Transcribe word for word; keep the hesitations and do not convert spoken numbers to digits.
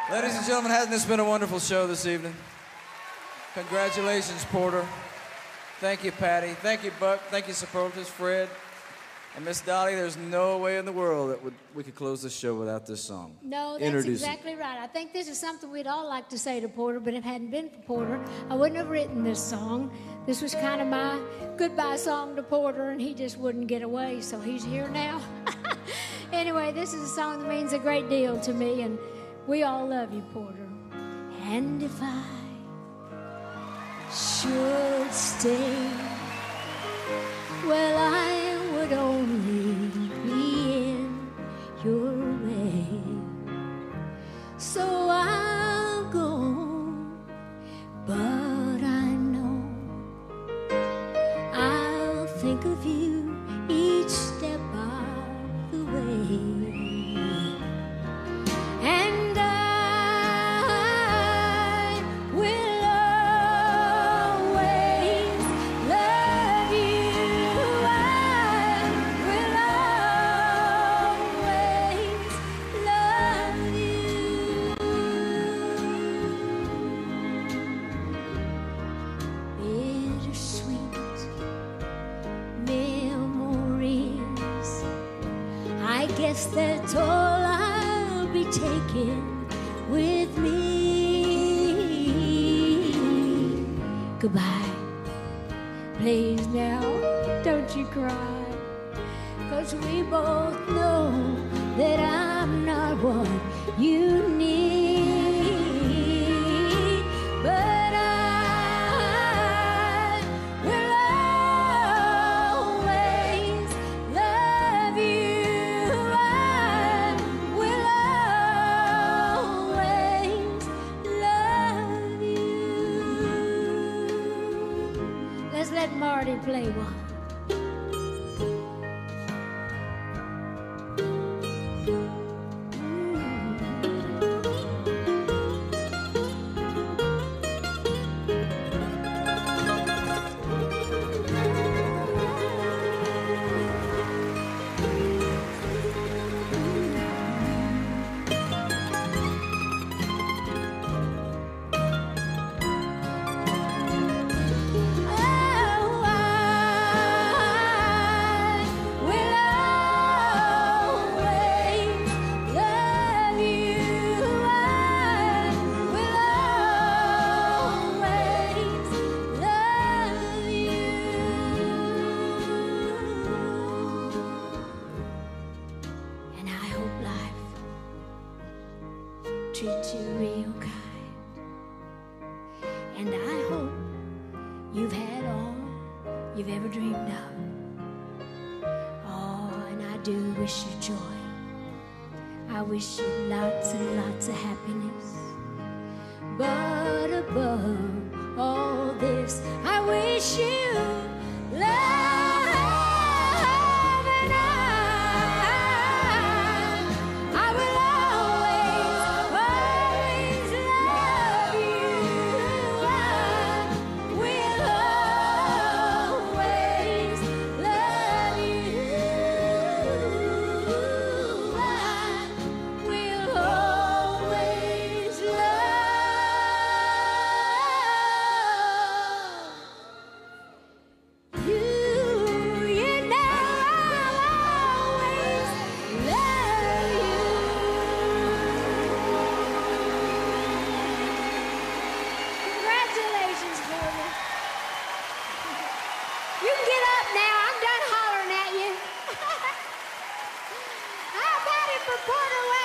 Ladies and gentlemen, hasn't this been a wonderful show this evening? Congratulations, Porter. Thank you, Patty. Thank you, Buck. Thank you, Superlatives, Fred. And Miss Dolly, there's no way in the world that would, we could close this show without this song. No, that's Introduce exactly it. right. I think this is something we'd all like to say to Porter, but if it hadn't been for Porter, I wouldn't have written this song. This was kind of my goodbye song to Porter, and he just wouldn't get away, so he's here now. Anyway, this is a song that means a great deal to me, and we all love you, Porter. And if I should stay, well, I would only be in your way. So I'll go, but I know I'll think of you each step of the way. And I will always love you. I will always love you. Bittersweet memories, I guess that's all I'll be taking with me. Goodbye. Please now, don't you cry, 'cause we both know that I'm not what you need. But I will always love you. I will always love you. Let's let Marty play one. Treat you real kind, and I hope you've had all you've ever dreamed of. Oh, and I do wish you joy. I wish you lots and lots of happiness. But above all this, I wish you love. You can get up now. I'm done hollering at you. How about it for Porter West?